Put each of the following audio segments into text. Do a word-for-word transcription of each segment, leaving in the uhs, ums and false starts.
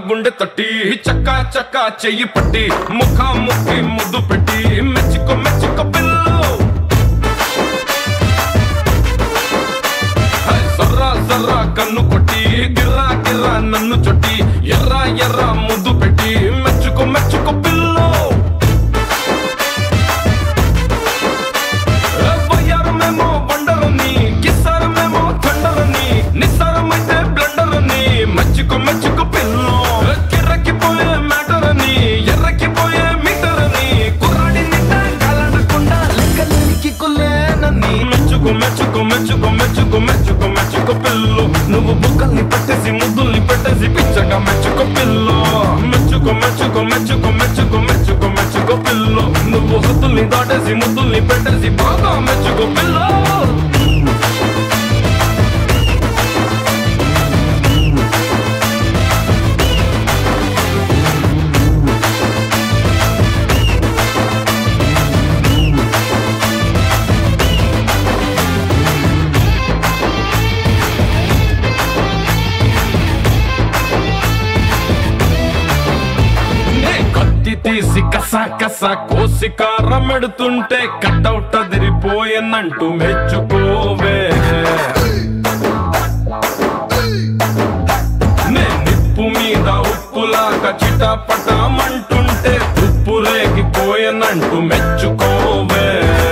గుండె తట్టి చక్కా చక్కా చెయ్యి పట్టి ముఖా ముక్కి ముద్దు పెట్టి మెచ్చుకో మెచ్చుకో పిల్లు సర్రా సర్రా కన్ను కొట్టి గిర్రా గిర్రా నన్ను చొట్టి ఎర్రా ఎర్రా ముద్దు పెట్టి మెచ్చుకో మెచ్చుకో పిల్లు వయ్యారమేమో వండరని కిస్సారమేమో థండరని నిస్సారమైతే బ్లండరని మెచ్చుకో మెచ్చుకో పిల్లు కిర్రకిపోయే మ్యాటరని ఎర్రకిపోయే మీటరని కుర్రాడి నింట కాలనకుండా లెక్కలేనికి కులేనని మెచ్చుకో మెచ్చుకో మెచ్చుకో మెచ్చుకో మెచ్చుకో మెచ్చుకో పిల్లు నువ్వు బుక్కల్ని పట్టేసి ముద్దుల్ని పెట్టేసి పిచ్చగా మెచ్చుకో పిల్లు మెచ్చుకో మెచ్చుకో మెచ్చుకో మెచ్చుకో మెచ్చుకో మెచ్చుకో పిల్లు నువ్వు హద్దుల్ని దాటేసి ముద్దుల్ని పెట్టేసి బాగా మెచ్చుకో పిల్లు తీసి కసా కసా కోసి కారమెడుతుంటే కటౌట్ అదిరిపోయనంటూ మెచ్చుకోవే నే నిప్పు మీద ఉప్పులాగా చిటపటమంటుంటే ఉప్పు రేగిపోయనంటూ మెచ్చుకోవే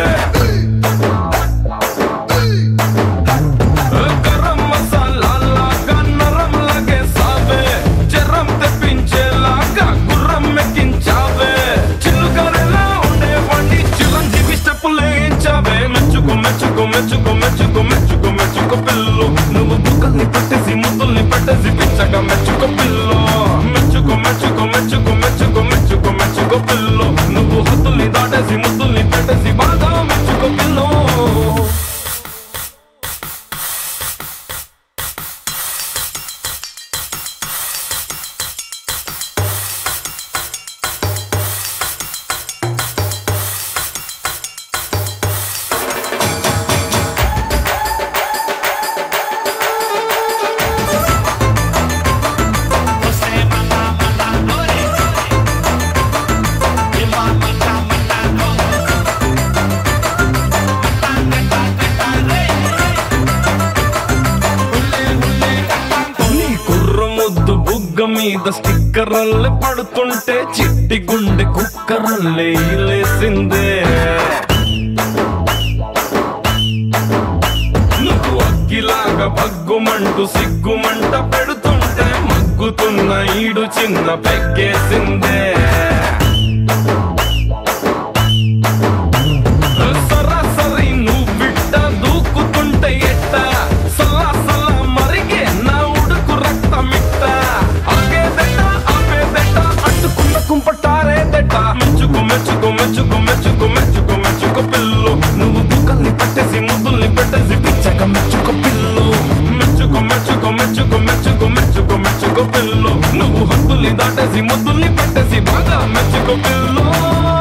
గరం మసాలాగా నరం లగేసావే జరం తెప్పించేలాగా గుర్రం మెక్కించావే చిల్లుగారెలా ఉండేవాడి చిరంజీవి స్టెప్పులేయించావే మెచ్చుకో మెచ్చుకో మెచ్చుకో మెచ్చుకో మెచ్చుకో మెచ్చుకో పిల్లు నువ్వు బుక్కల్ని పెట్టేసి ముద్దుల్ని పెట్టేసి పిచ్చగా మెచ్చుకో పిల్లు మెచ్చుకో మెచ్చుకో మెచ్చుకో మెచ్చుకో మెచ్చుకో మెచ్చుకో పిల్లు నువ్వు హద్దుల్ని దాటేసి ముద్దుల్ని పెట్టేసి బాగా మెచ్చుకో పిల్లు మీద స్టిక్కర్లే పడుతుంటే చిట్టి గుండె కుక్కరల్లే లేసిందే నువ్వు అగ్గిలాగా బగ్గుమంటూ సిగ్గుమంట పెడుతుంటే మగ్గుతున్న ఈడు చిన్న పెగ్గేసిందే సరాసరి నువ్వు బిడ్డ దూకుతుంటే ఎట్ట సలా సలా మరిగే నా ఉడుకు రక్తమిట్ట మెచ్చుకో మెచ్చుకో మెచ్చుకో మెచ్చుకో మెచ్చుకో మెచ్చుకో పిల్లు నువ్వు బుక్కల్ని పెట్టేసి ముద్దుల్ని పెట్టేసి పిచ్చగా మెచ్చుకో పిల్లు మెచ్చుకో మెచ్చుకో మెచ్చుకో మెచ్చుకో మెచ్చుకో మెచ్చుకో పిల్లు నువ్వు హద్దుల్ని దాటేసి ముద్దుల్ని పెట్టేసి బాగా మెచ్చుకో పిల్లు